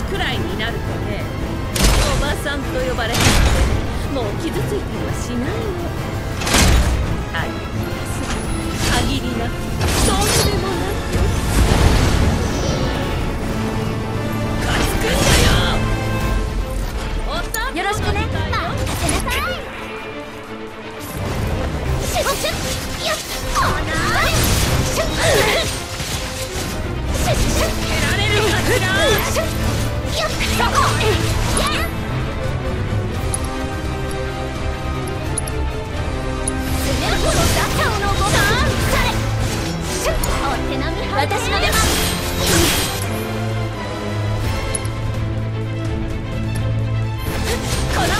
くらいになるとね、おばさんと呼ばれてもう傷ついたりはしないの。限りなくそうでもなく勝つくんだよ。 よろしくね。任せなさい。シュッシュッ、よっ、こうなー。シュッシュッシュッ、 蹴られるかしら。 シュッ、よっ、そこ。やっ。スネルコのダチャオのごま。それ。シュッ、お手並み拝見。私の出番。この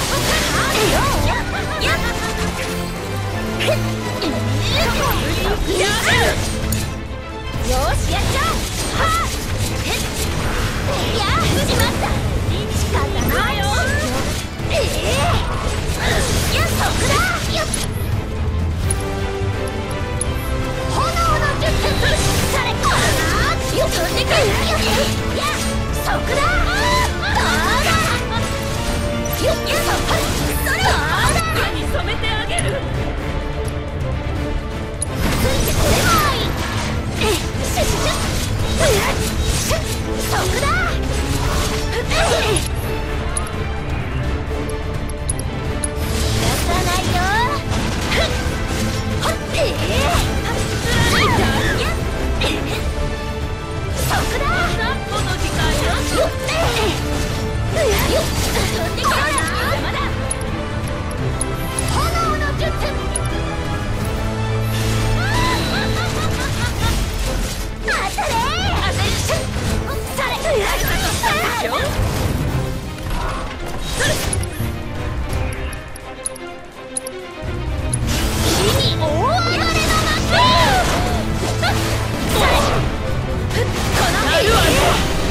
よしやっちゃう。はっやっしまった。仕方ないよ。やっそこだ。よっ炎の術されこらよっ飛んでくる。やっそこだ。どうだよっやっそれどうだ。 手に染めてあげる。 ついてこれない。シュッシュッシュッそこだ。出さないよ。はっそこだ。 この時間よ。 よっよっ飛んできたな。まだ炎の術当たれ。それ火に大暴れの幕。それこのやるわよ。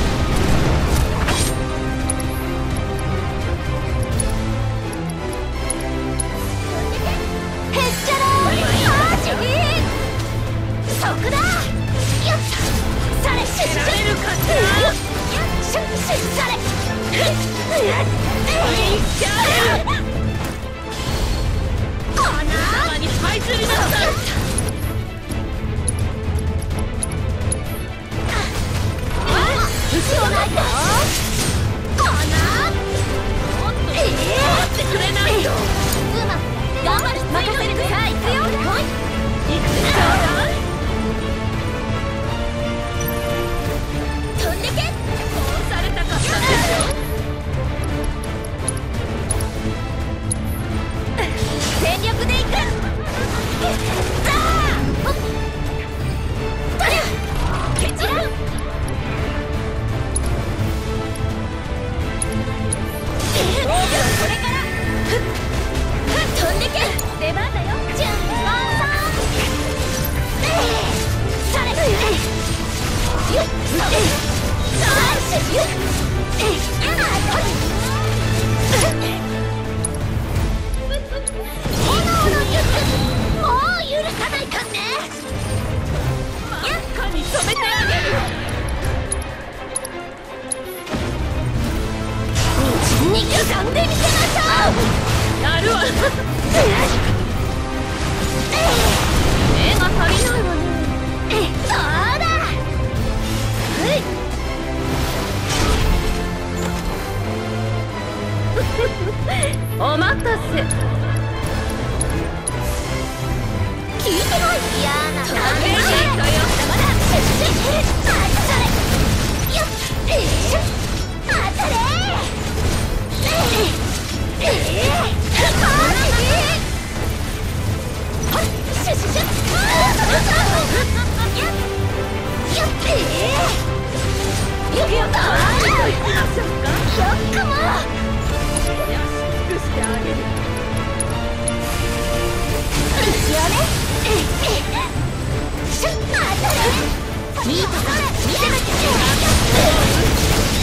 へっちゃらマジそこだ。よっそれシュッシュッ蹴られるかしら。 よっシュッシュッそれこな頭に這いずりなさい。 後ろないぞ。こなもっと待ってくれないと。 うまく頑張る。任せる。さあ行くよ。 いくちょうだい。 飛んでけ。 こうされたかったでしょ。 全力で行く。ザーとりゃケチラ。これから飛んでけ。出番だよ。じゃんばんさん。それよっそれよっやだ炎の術もう許さないかんね。 真っ赤に染めてあげる。 肉眼で見せましょう。 やるわ。目が足りないわね。 そうだ。 お待たせ。 聞いてこい。嫌な感じ。 いいかよ。 まだシュッシュッそれよっ当たれ。シュッシュッシュッよっよっよっかも。 安くしてあげる。 一応ね。シュッ当たれ。いいとこ見せなきゃ。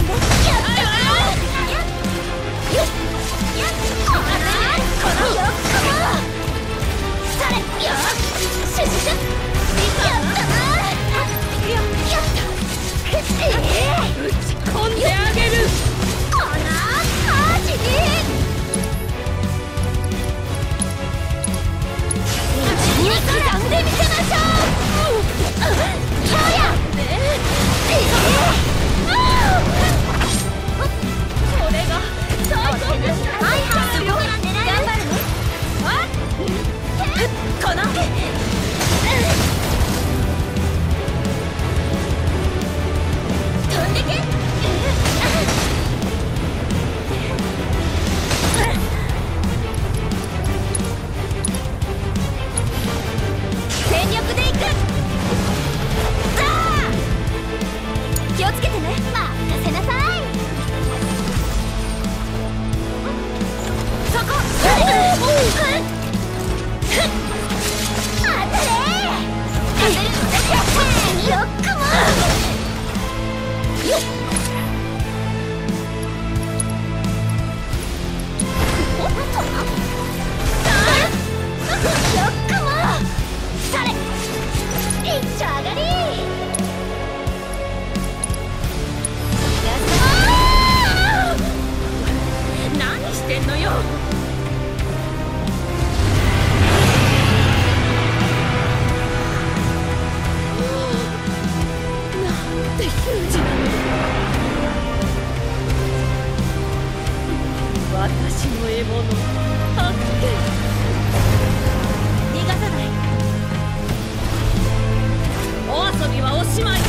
私の獲物発見。逃がさない。お遊びはおしまい。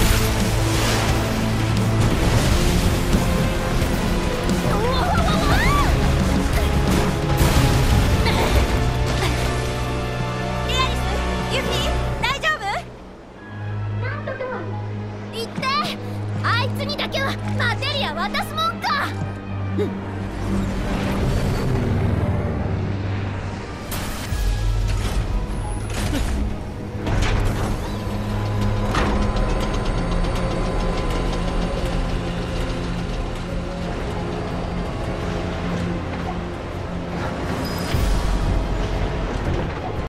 エアリス、ユフィ、大丈夫？なんとか言って。あいつにだけはマテリア渡すもんか。